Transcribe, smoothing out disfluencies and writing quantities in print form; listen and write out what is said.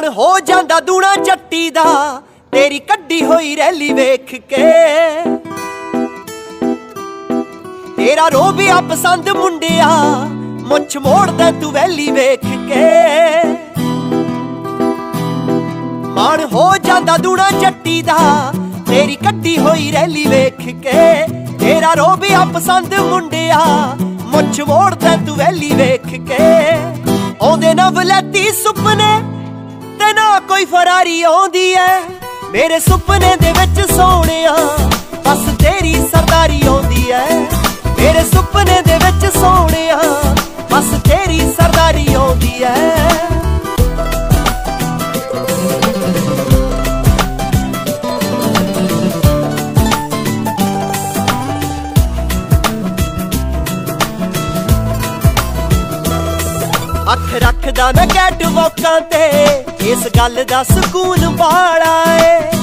हो जांदा दूना जट्टी दा तेरी कड्डी होई रैली वेख के। तेरा रोबिया पसंद मुंडिया मुछ मोड़ दे तू वैली वेख के। मान हो जांदा दूना जट्टी दा तेरी कड्डी होई रैली वेख के। तेरा रोबिया पसंद मुंडिया मुछ मोड़ दे तू वैली वेख के। आउंदे ना वलैती सुपने ते ना कोई फरारी आउंदी है। मेरे सुपने दे विच सोहणिया बस तेरी सरदारी आउंदी है। मेरे सुपने दे विच सोहणिया बस तेरी सरदारी आउंदी है। अख रखदा मैं कैट वॉकां ते इस गल दा सुकून बाला है।